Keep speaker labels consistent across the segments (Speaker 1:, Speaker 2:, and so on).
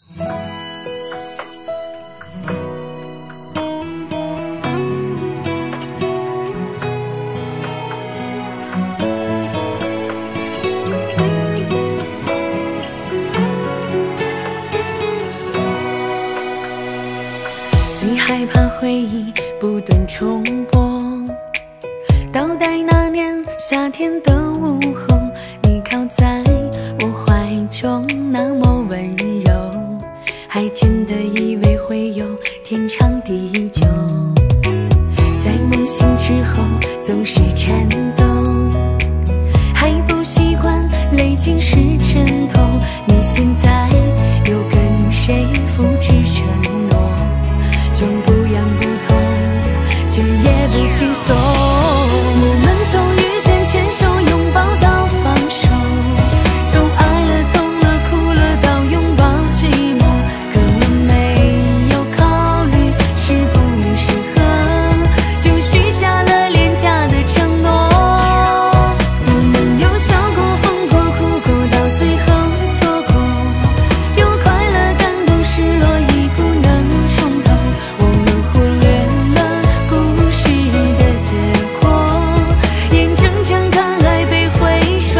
Speaker 1: 最害怕回忆不断重播，倒带那年夏天的午后，你靠在我怀中那么温柔，还真的以为会有天长地久。在梦醒之后总是颤抖，还不习惯泪浸湿枕头，你现在又跟谁复制承诺？终不痒不痛，却也不轻松。我们从遇见牵手拥抱到放手，从爱了痛了哭了到拥抱寂寞，可能没有考虑适不适合，就许下了廉价的承诺。我们有笑过疯过哭过，到最后错过，有快乐感动失落已不能重头。我们忽略了故事的结果，眼睁睁看爱被回收。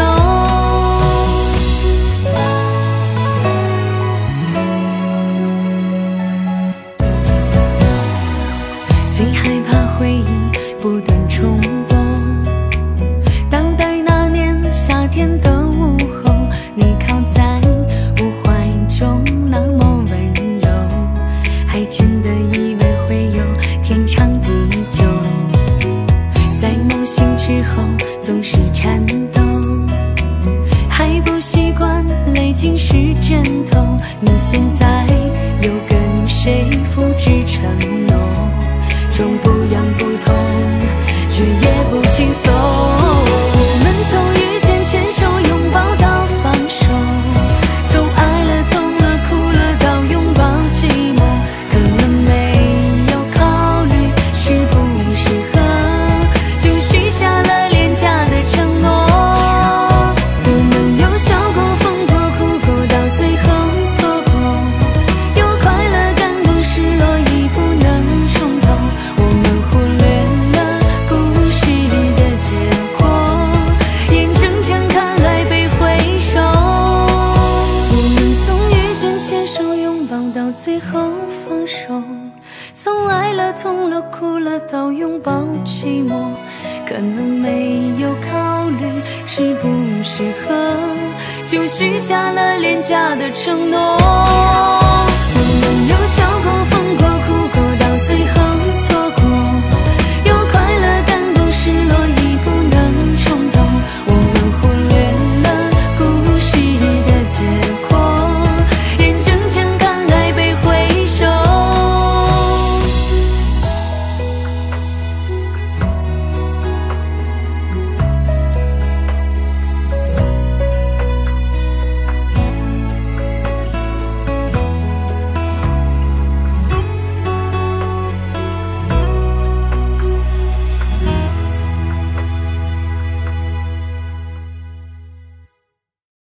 Speaker 1: 最害怕回忆不断重播，倒带那年夏天的午后，你靠在我怀中那么温柔，还真的以为会有天长地久。在梦醒之后总是颤抖，还不习惯泪浸湿枕头，你现在又跟谁复制承诺？终不痒不痛，却也不轻松。我们从遇见牵手拥抱到放手，从爱了痛了哭了到拥抱寂寞，可能没有考虑适不适合，就许下了廉价的承诺。我们有笑过疯过哭过，到最后错过，有快乐感动失落已不能重头。我们忽略了故事的结果，眼睁睁看爱被回收。我们从遇见牵手拥抱到最后放手，从爱了痛了哭了到拥抱寂寞，可能没有考虑适不适合，就许下了廉价的承诺。